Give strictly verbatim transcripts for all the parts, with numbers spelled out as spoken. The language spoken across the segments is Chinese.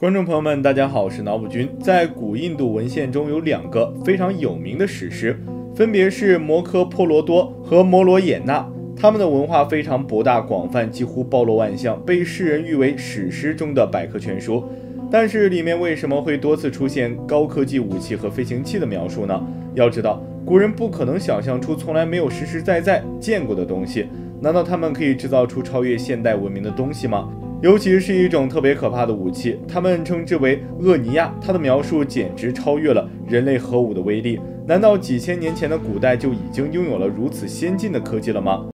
观众朋友们，大家好，我是脑补君。在古印度文献中有两个非常有名的史诗，分别是摩诃婆罗多和摩罗衍那。他们的文化非常博大广泛，几乎包罗万象，被世人誉为史诗中的百科全书。但是里面为什么会多次出现高科技武器和飞行器的描述呢？要知道，古人不可能想象出从来没有实实在在见过的东西，难道他们可以制造出超越现代文明的东西吗？尤其是一种特别可怕的武器，他们称之为厄尼亚，它的描述简直超越了人类核武的威力。难道几千年前的古代就已经拥有了如此先进的科技了吗？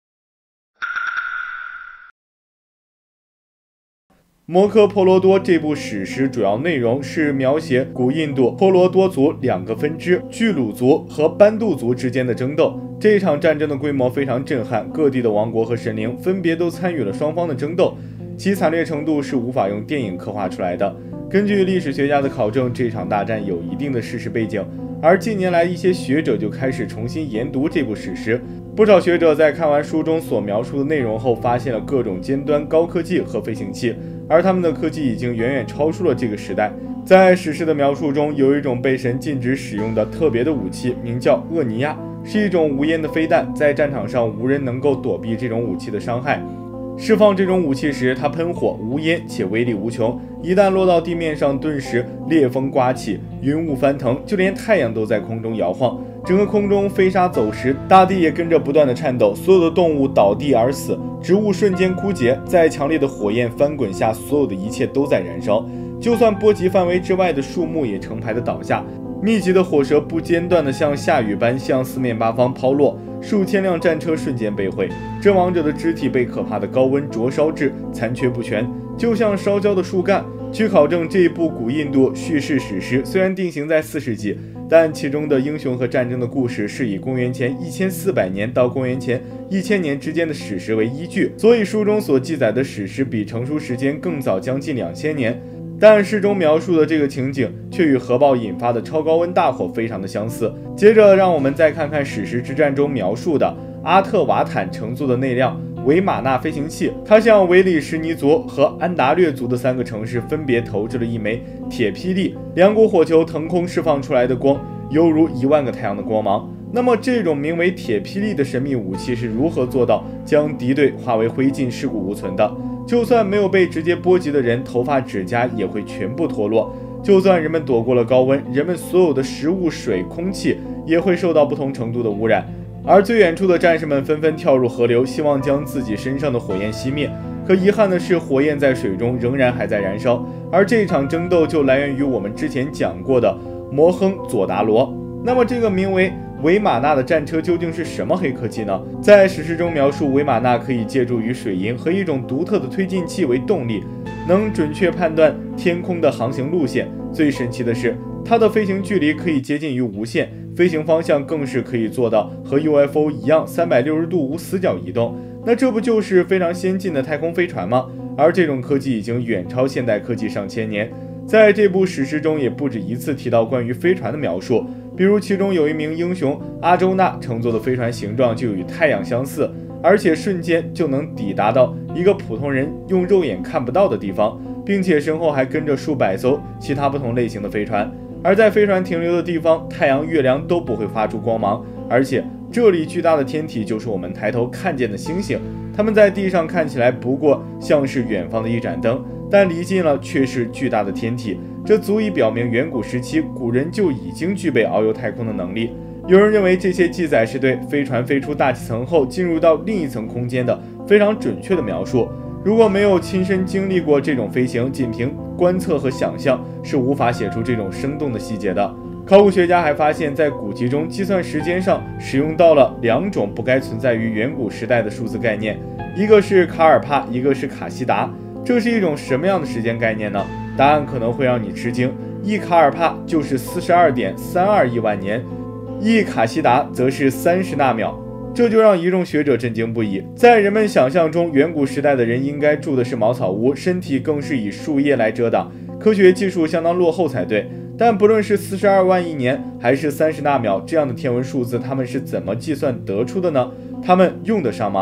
摩诃婆罗多这部史诗主要内容是描写古印度婆罗多族两个分支巨鲁族和班杜族之间的争斗。这场战争的规模非常震撼，各地的王国和神灵分别都参与了双方的争斗，其惨烈程度是无法用电影刻画出来的。根据历史学家的考证，这场大战有一定的事实背景，而近年来一些学者就开始重新研读这部史诗。不少学者在看完书中所描述的内容后，发现了各种尖端高科技和飞行器，而他们的科技已经远远超出了这个时代。在史诗的描述中，有一种被神禁止使用的特别的武器，名叫厄尼亚，是一种无烟的飞弹，在战场上无人能够躲避这种武器的伤害。释放这种武器时，它喷火无烟且威力无穷，一旦落到地面上，顿时烈风刮起，云雾翻腾，就连太阳都在空中摇晃，整个空中飞沙走石，大地也跟着不断的颤抖，所有的动物倒地而死，植物瞬间枯竭，在强烈的火焰翻滚下，所有的一切都在燃烧，就算波及范围之外的树木也成排的倒下，密集的火舌不间断的像下雨般向四面八方抛落，数千辆战车瞬间被毁，阵亡者的肢体被可怕的高温灼烧至残缺不全，就像烧焦的树干。据考证，这一部古印度叙事史诗虽然定型在四世纪，但其中的英雄和战争的故事是以公元前一千四百年到公元前一千年之间的史实为依据，所以书中所记载的史诗比成书时间更早将近两千年。但诗中描述的这个情景却与核爆引发的超高温大火非常的相似。接着让我们再看看史诗之战中描述的阿特瓦坦乘坐的那辆维玛纳飞行器，它向维里什尼族和安达略族的三个城市分别投掷了一枚铁霹雳，两股火球腾空释放出来的光犹如一万个太阳的光芒。那么这种名为铁霹雳的神秘武器是如何做到将敌对化为灰烬，尸骨无存的？就算没有被直接波及的人，头发指甲也会全部脱落。就算人们躲过了高温，人们所有的食物、水、空气也会受到不同程度的污染。而最远处的战士们纷纷跳入河流，希望将自己身上的火焰熄灭。可遗憾的是，火焰在水中仍然还在燃烧。而这场争斗就来源于我们之前讲过的摩亨佐达罗。那么这个名为维玛纳的战车究竟是什么黑科技呢？在史诗中描述，维玛纳可以借助于水银和一种独特的推进器为动力，能准确判断天空的航行路线。最神奇的是，它的飞行距离可以接近于无限，飞行方向更是可以做到和 U F O 一样三百六十度无死角移动。那这不就是非常先进的太空飞船吗？而这种科技已经远超现代科技上千年。在这部史诗中也不止一次提到关于飞船的描述，比如其中有一名英雄阿周那乘坐的飞船形状就与太阳相似，而且瞬间就能抵达到一个普通人用肉眼看不到的地方，并且身后还跟着数百艘其他不同类型的飞船。而在飞船停留的地方，太阳、月亮都不会发出光芒，而且这里巨大的天体就是我们抬头看见的星星，它们在地上看起来不过像是远方的一盏灯，但离近了却是巨大的天体。这足以表明远古时期古人就已经具备遨游太空的能力。有人认为这些记载是对飞船飞出大气层后进入到另一层空间的非常准确的描述。如果没有亲身经历过这种飞行，仅凭观测和想象是无法写出这种生动的细节的。考古学家还发现，在古籍中计算时间上使用到了两种不该存在于远古时代的数字概念，一个是卡尔帕，一个是卡西达。这是一种什么样的时间概念呢？答案可能会让你吃惊，一卡尔帕就是四十二点三二亿万年，一卡西达则是三十纳秒。这就让一众学者震惊不已。在人们想象中，远古时代的人应该住的是茅草屋，身体更是以树叶来遮挡，科学技术相当落后才对。但不论是四十二万亿年还是三十纳秒这样的天文数字，他们是怎么计算得出的呢？他们用得上吗？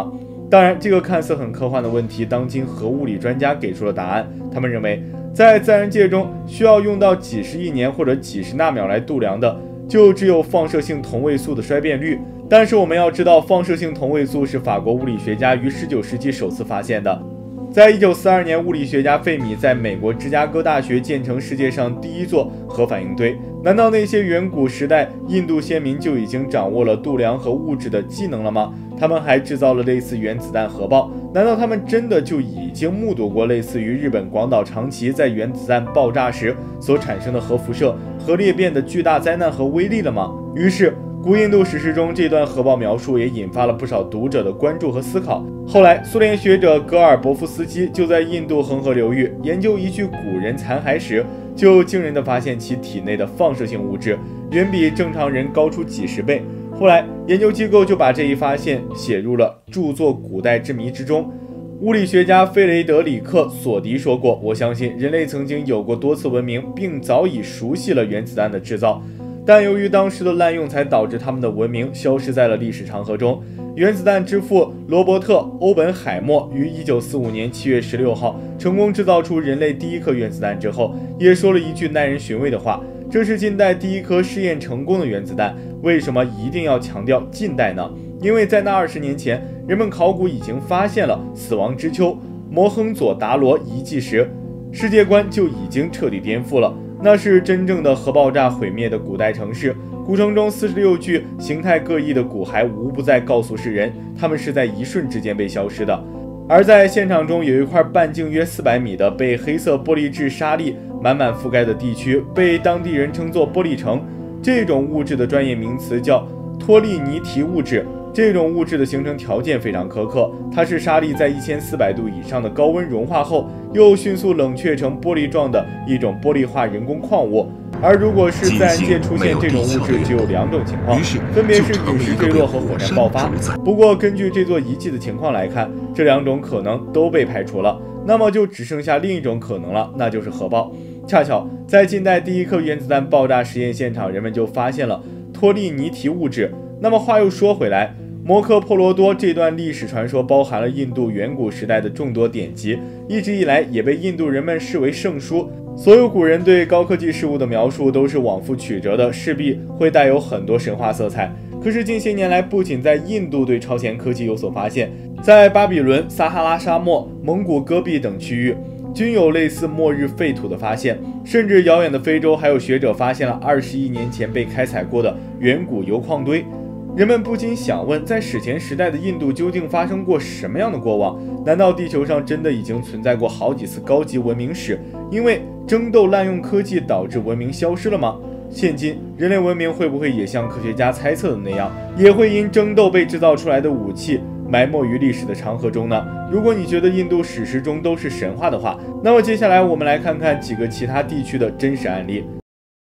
当然，这个看似很科幻的问题，当今核物理专家给出了答案。他们认为，在自然界中需要用到几十亿年或者几十纳秒来度量的，就只有放射性同位素的衰变率。但是我们要知道，放射性同位素是法国物理学家于十九世纪首次发现的。在一九四二年，物理学家费米在美国芝加哥大学建成世界上第一座核反应堆。难道那些远古时代印度先民就已经掌握了度量和物质的技能了吗？他们还制造了类似原子弹核爆，难道他们真的就已经目睹过类似于日本广岛长崎在原子弹爆炸时所产生的核辐射、核裂变的巨大灾难和威力了吗？于是古印度史诗中这段核爆描述也引发了不少读者的关注和思考。后来，苏联学者格尔伯夫斯基就在印度恒河流域研究一具古人残骸时，就惊人地发现其体内的放射性物质远比正常人高出几十倍。后来，研究机构就把这一发现写入了著作《古代之谜》之中。物理学家费雷德里克·索迪说过：“我相信人类曾经有过多次文明，并早已熟悉了原子弹的制造。”但由于当时的滥用，才导致他们的文明消失在了历史长河中。原子弹之父罗伯特·欧本海默于一九四五年七月十六号成功制造出人类第一颗原子弹之后，也说了一句耐人寻味的话：这是近代第一颗试验成功的原子弹。为什么一定要强调近代呢？因为在那二十年前，人们考古已经发现了死亡之丘摩亨佐达罗遗迹时，世界观就已经彻底颠覆了。那是真正的核爆炸毁灭的古代城市，古城中四十六具形态各异的骨骸无不在告诉世人，它们是在一瞬之间被消失的。而在现场中有一块半径约四百米的被黑色玻璃质沙粒满满覆盖的地区，被当地人称作玻璃城。这种物质的专业名词叫托利尼提物质。这种物质的形成条件非常苛刻，它是沙粒在一千四百度以上的高温融化后，又迅速冷却成玻璃状的一种玻璃化人工矿物。而如果是自然界出现这种物质，只有两种情况，分别是陨石坠落和火山爆发。不过，根据这座遗迹的情况来看，这两种可能都被排除了，那么就只剩下另一种可能了，那就是核爆。恰巧在近代第一颗原子弹爆炸实验现场，人们就发现了托利尼提物质。那么话又说回来，摩诃婆罗多这段历史传说包含了印度远古时代的众多典籍，一直以来也被印度人们视为圣书。所有古人对高科技事物的描述都是往复曲折的，势必会带有很多神话色彩。可是近些年来，不仅在印度对超前科技有所发现，在巴比伦、撒哈拉沙漠、蒙古戈壁等区域均有类似末日废土的发现，甚至遥远的非洲还有学者发现了二十亿年前被开采过的远古油矿堆。人们不禁想问，在史前时代的印度究竟发生过什么样的过往？难道地球上真的已经存在过好几次高级文明史，因为争斗滥用科技导致文明消失了吗？现今人类文明会不会也像科学家猜测的那样，也会因争斗被制造出来的武器埋没于历史的长河中呢？如果你觉得印度史诗中都是神话的话，那么接下来我们来看看几个其他地区的真实案例。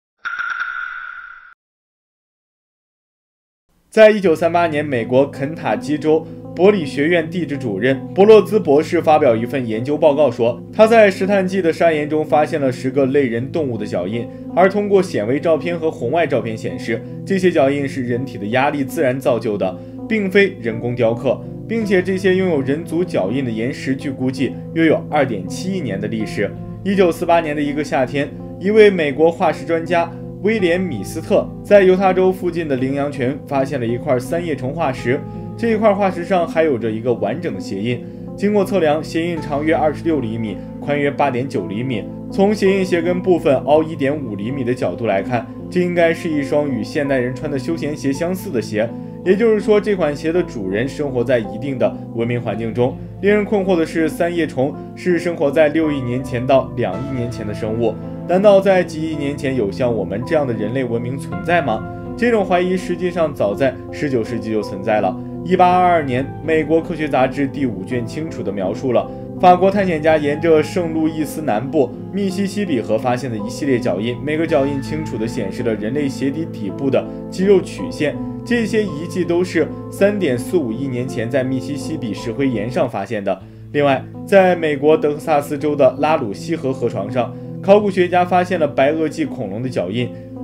在一九三八年，美国肯塔基州伯里学院地质主任博洛兹博士发表一份研究报告说，他在石炭纪的砂岩中发现了十个类人动物的脚印，而通过显微照片和红外照片显示，这些脚印是人体的压力自然造就的，并非人工雕刻，并且这些拥有人足脚印的岩石据估计约有 二点七亿年的历史。一九四八年的一个夏天，一位美国化石专家威廉·米斯特在犹他州附近的羚羊泉发现了一块三叶虫化石，这一块化石上还有着一个完整的鞋印。经过测量，鞋印长约二十六厘米，宽约 八点九厘米。从鞋印鞋跟部分凹 一点五厘米的角度来看，这应该是一双与现代人穿的休闲鞋相似的鞋。也就是说，这款鞋的主人生活在一定的文明环境中。令人困惑的是，三叶虫是生活在六亿年前到两亿年前的生物。难道在几亿年前有像我们这样的人类文明存在吗？这种怀疑实际上早在十九世纪就存在了。一八二二年，美国科学杂志第五卷清楚地描述了法国探险家沿着圣路易斯南部密西西比河发现的一系列脚印，每个脚印清楚地显示了人类鞋底底部的肌肉曲线。这些遗迹都是 三点四五亿年前在密西西比石灰岩上发现的。另外，在美国德克萨斯州的拉鲁西河河床上，考古学家发现了白垩纪恐龙的脚印，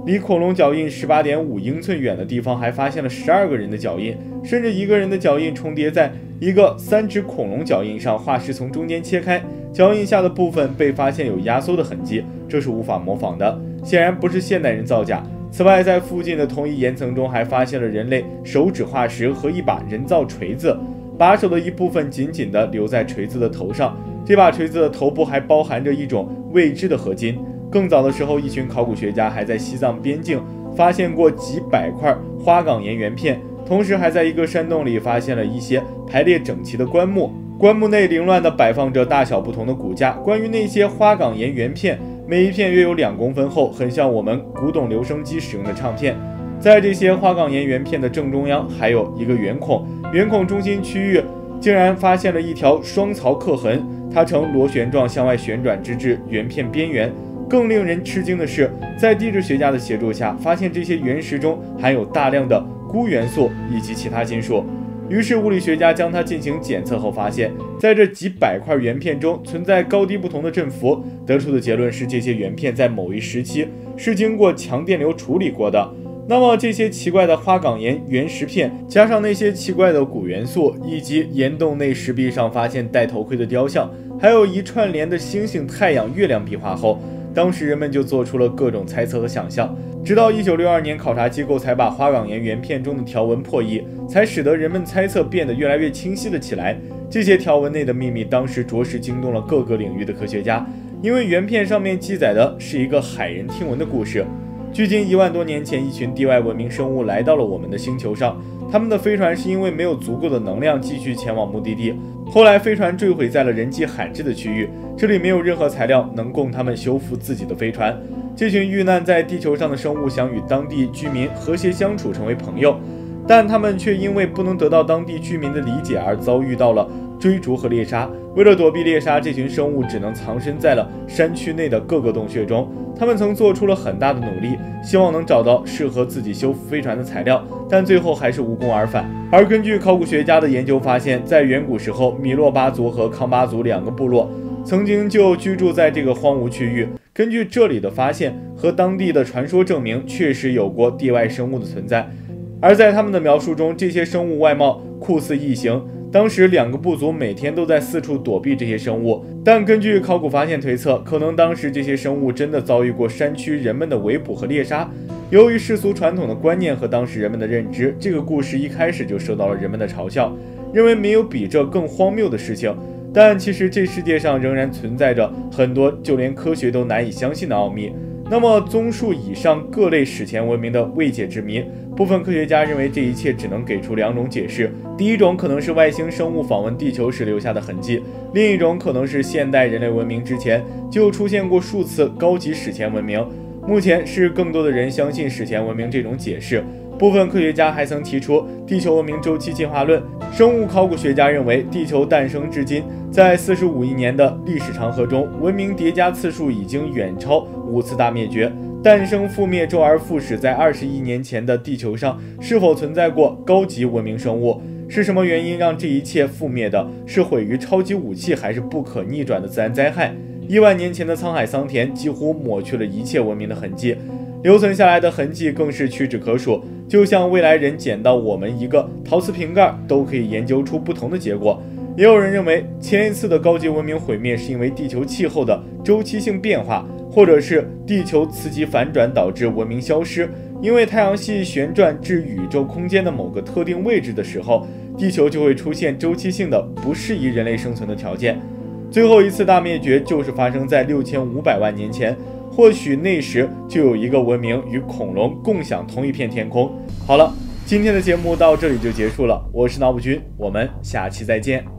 离恐龙脚印 十八点五英寸远的地方还发现了十二个人的脚印，甚至一个人的脚印重叠在一个三指恐龙脚印上，化石从中间切开，脚印下的部分被发现有压缩的痕迹，这是无法模仿的，显然不是现代人造假。此外，在附近的同一岩层中还发现了人类手指化石和一把人造锤子，把手的一部分紧紧地留在锤子的头上，这把锤子的头部还包含着一种未知的合金。更早的时候，一群考古学家还在西藏边境发现过几百块花岗岩圆片，同时还在一个山洞里发现了一些排列整齐的棺木，棺木内凌乱地摆放着大小不同的骨架。关于那些花岗岩圆片，每一片约有两公分厚，很像我们古董留声机使用的唱片。在这些花岗岩圆片的正中央还有一个圆孔，圆孔中心区域竟然发现了一条双槽刻痕，它呈螺旋状向外旋转，直至圆片边缘。更令人吃惊的是，在地质学家的协助下，发现这些原石中含有大量的钴元素以及其他金属。于是物理学家将它进行检测后发现，在这几百块圆片中存在高低不同的振幅，得出的结论是这些圆片在某一时期是经过强电流处理过的。那么这些奇怪的花岗岩原石片，加上那些奇怪的钴元素，以及岩洞内石壁上发现戴头盔的雕像，还有一串联的星星、太阳、月亮壁画后，当时人们就做出了各种猜测和想象，直到一九六二年，考察机构才把花岗岩圆片中的条纹破译，才使得人们猜测变得越来越清晰了起来。这些条纹内的秘密，当时着实惊动了各个领域的科学家，因为圆片上面记载的是一个骇人听闻的故事。距今一万多年前，一群地外文明生物来到了我们的星球上，他们的飞船是因为没有足够的能量继续前往目的地，后来飞船坠毁在了人迹罕至的区域，这里没有任何材料能供他们修复自己的飞船。这群遇难在地球上的生物想与当地居民和谐相处，成为朋友，但他们却因为不能得到当地居民的理解而遭遇到了追逐和猎杀。为了躲避猎杀，这群生物只能藏身在了山区内的各个洞穴中。他们曾做出了很大的努力，希望能找到适合自己修复飞船的材料，但最后还是无功而返。而根据考古学家的研究发现，在远古时候，米洛巴族和康巴族两个部落曾经就居住在这个荒芜区域。根据这里的发现和当地的传说证明，确实有过地外生物的存在。而在他们的描述中，这些生物外貌酷似异形。当时两个部族每天都在四处躲避这些生物，但根据考古发现推测，可能当时这些生物真的遭遇过山区人们的围捕和猎杀。由于世俗传统的观念和当时人们的认知，这个故事一开始就受到了人们的嘲笑，认为没有比这更荒谬的事情。但其实这世界上仍然存在着很多就连科学都难以相信的奥秘。那么综述以上各类史前文明的未解之谜，部分科学家认为这一切只能给出两种解释。第一种可能是外星生物访问地球时留下的痕迹，另一种可能是现代人类文明之前就出现过数次高级史前文明。目前是更多的人相信史前文明这种解释。部分科学家还曾提出地球文明周期进化论。生物考古学家认为，地球诞生至今，在四十五亿年的历史长河中，文明叠加次数已经远超五次大灭绝。诞生覆灭周而复始，在二十亿年前的地球上是否存在过高级文明生物？是什么原因让这一切覆灭的？是毁于超级武器，还是不可逆转的自然灾害？亿万年前的沧海桑田几乎抹去了一切文明的痕迹，留存下来的痕迹更是屈指可数。就像未来人捡到我们一个陶瓷瓶盖，都可以研究出不同的结果。也有人认为，前一次的高级文明毁灭是因为地球气候的周期性变化，或者是地球磁极反转导致文明消失。因为太阳系旋转至宇宙空间的某个特定位置的时候，地球就会出现周期性的不适宜人类生存的条件。最后一次大灭绝就是发生在六千五百万年前，或许那时就有一个文明与恐龙共享同一片天空。好了，今天的节目到这里就结束了，我是脑补君，我们下期再见。